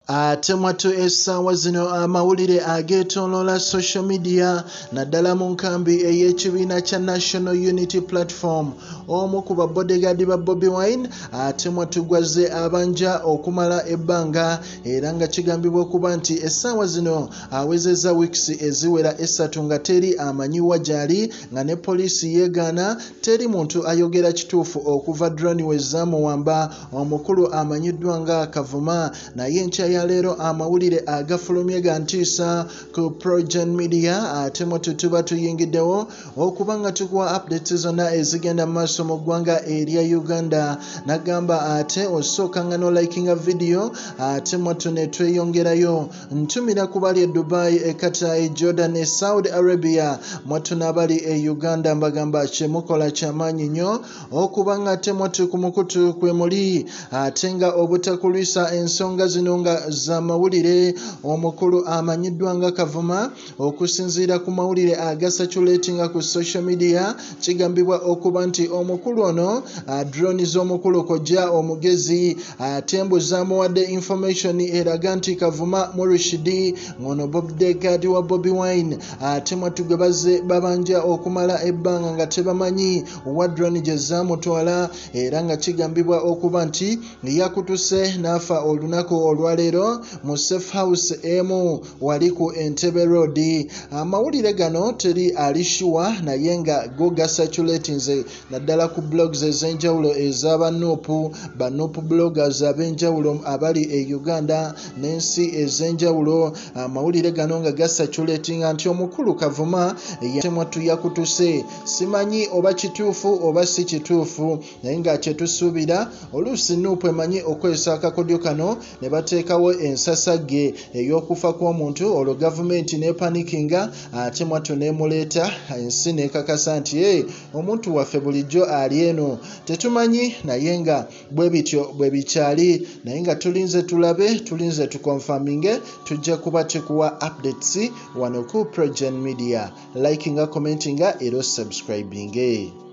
Ate mwatu essaawa zino amawulire ageetooloola social media naddala mu nkambi ey'ekibiina kya National Unity Platform. Omu ku babodegaadi ba Bobi Wine ate mwatu gwaze abanja okumala ebbanga era nga kigambibwa okuba nti essaawa zino awezezza weeks eziwera 3 nga teri amanyiwa gy'ali nga ne poliisi yeegaana, teri muntu ayogera kituufu okuva drone we zaamuwamba. Omukulu amanyiddwa nga Kavuma naye enkya ya leero amawulire agafulumye ga ntiisa ku PROJOURN media ate mwatu tuba tuyingiddewo okuba nga tukuwa updates zonna ezigenda mu maaso mu ggwanga erya Uganda. Nagamba ate osooka nga nolikinga video ate mwatu ne tweyongerayo ntumira ku bali e Dubai, e Qatar, e Jordan, e Saudi Arabia, mwatu n'abali e Uganda mbagamba kyemukola kyamaanyi nnyo okuba nga ate mwatu ku mukutu kwe muli ate nga obutakulwisa ensonga zino nga z'amawulire. Omukulu amanyiddwa nga Kavuma okusinziira ku mawulire agasaculatinga ku social media kigambibwa okuba nti omukulu ono drone z'omukulu kojja omugezi ate mbu zaamuwadde information eraga nti Kavuma Murishidi ngono bodegaadi wa Bobi Wine ate mwatu gwe bazze babanja okumala ebbanga nga tebamanyi wa drone gye zaamutwala era nga kigambibwa okuba nti yakutuse n'afa olunaku olwaleero mu safe house emu wali ku Entebbe Road. Amawulire gano teri alishuwa naye nga go gasaculatinze naddala ku blogs ez'enjawulo ez'abanuupu banuupu bloggers ab'enjawulo abali e Uganda n'ensi ez'enjawulo. Amawulire gano nga gasaculatinga nti omukulu Kavuma mwatu yakutuse. Simanyi oba kituufu oba si kituufu naye nga kyetusuubira oluusi nuupu emanyi okwesa akakodyo kano ne bateekawo ensasagge ey'okufa kw'omuntu olwo gavumenti n'epanikinga ate mwatu n'emuleeta ensi n'ekakasa nti omuntu waffe bulijjo ali eno. Tetumanyi naye nga bwe bityo bwe bikyali naye nga tulinze tulabe, tulinze tukonfaminge, tujja kuba tukuwa updates wano ku PROJOURN media. Likinga, commentinga era subscribinge.